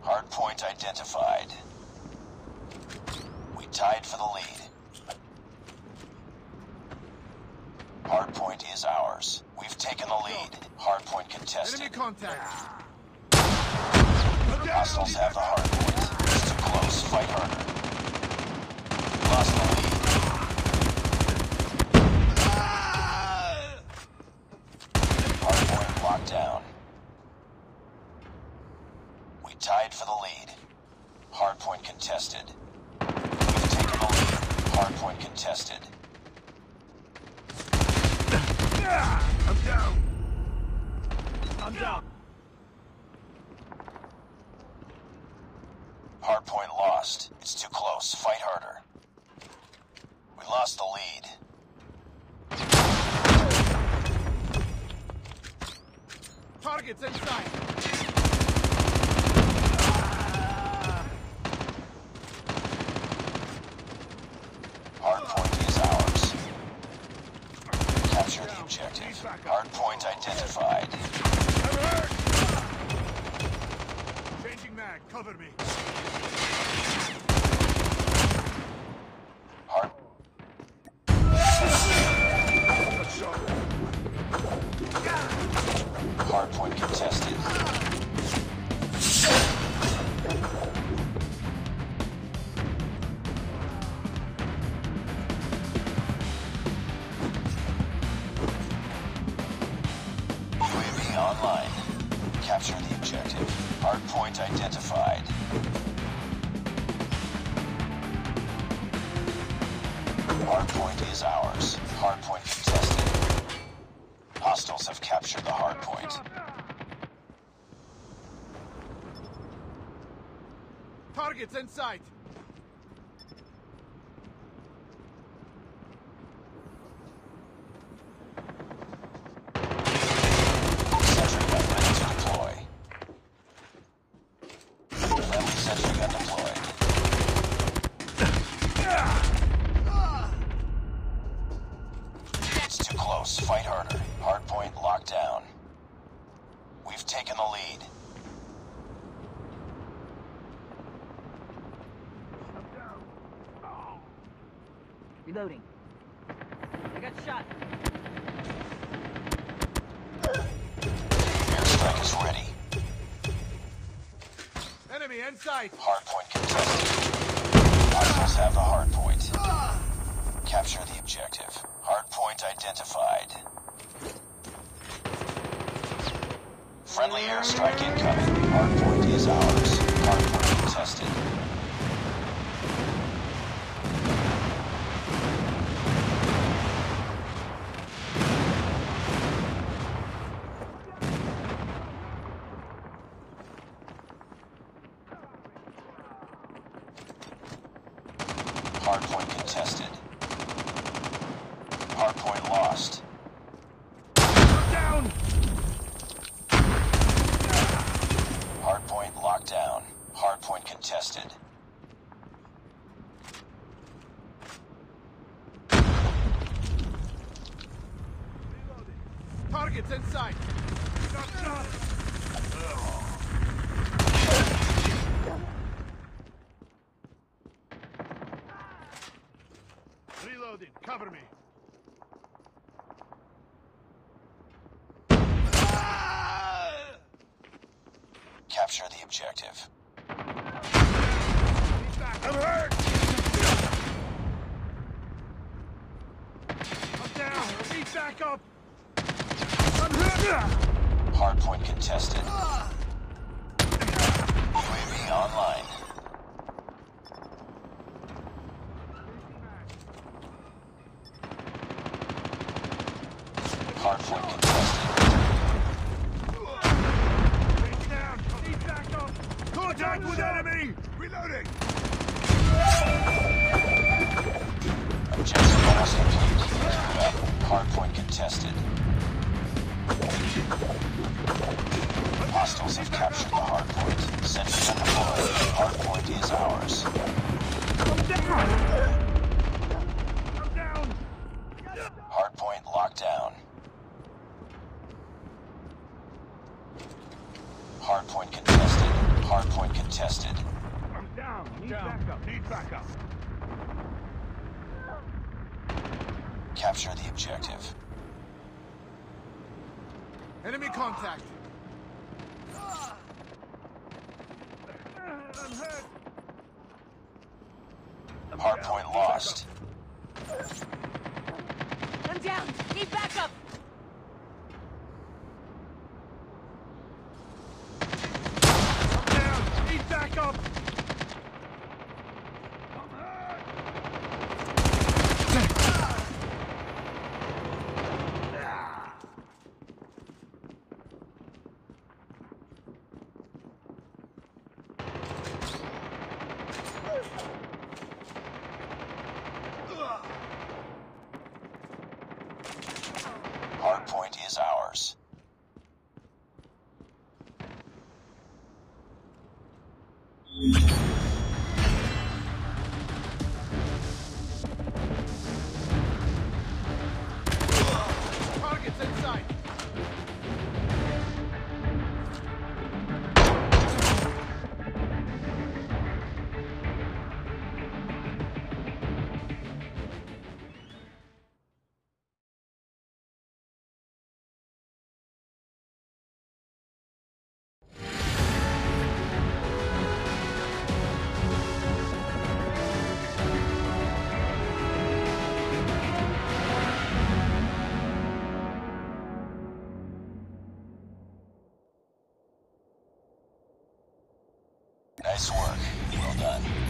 Hardpoint identified. We tied for the lead. Hardpoint is ours. We've taken the lead. Hardpoint contested. Enemy contact. Hostiles have the hardpoint. It's too close. Fight harder. Lost the lead. Hardpoint locked down. We tied for the lead. Hardpoint contested. We've taken the lead. Hardpoint contested. I'm down. I'm down. Hardpoint lost. It's too close. Fight harder. We lost the lead. Targets inside. Hardpoint is ours. Capture the objective. Hardpoint identified. I'm hurt. Changing mag. Cover me. Hard. Hardpoint contested. UAV online. Capture the objective. Hardpoint identified. Hardpoint is ours. Hardpoint contested. Hostiles have captured the hardpoint. Targets in sight. Sentry gun ready to deploy. Friendly sentry gun deployed. It's too close. Fight harder. Hardpoint locked down. We've taken the lead. Reloading. I got shot. Airstrike is ready. Enemy in sight. Hardpoint contested. Hostiles have the hardpoint. Capture the objective. Hardpoint identified. Friendly airstrike incoming. Hardpoint is ours. Hardpoint contested. Hardpoint contested. Hardpoint lost. Down. Hardpoint locked down. Hardpoint contested. Targets in sight. Reloading. Cover me. Capture the objective. I'm hurt. I'm down. Need back up. I'm hurt. Hardpoint contested. UAV online. Hardpoint contested. Take down. Need back up. Contact with enemy. Reloading. Objective almost complete. Move up. Hardpoint contested. Hostiles have captured the hardpoint. Sentry gun deployed. Hardpoint is ours. I'm down. I'm down. Hardpoint locked down. Hardpoint contested. Hardpoint Hardpoint contested. I'm down. Need backup. Need backup. Capture the objective. Enemy contact. I'm hurt. Hardpoint lost. I'm down. Need backup. I'm down. Need backup. I'm hurt. Hardpoint is ours. Targets inside. Nice work. Well done.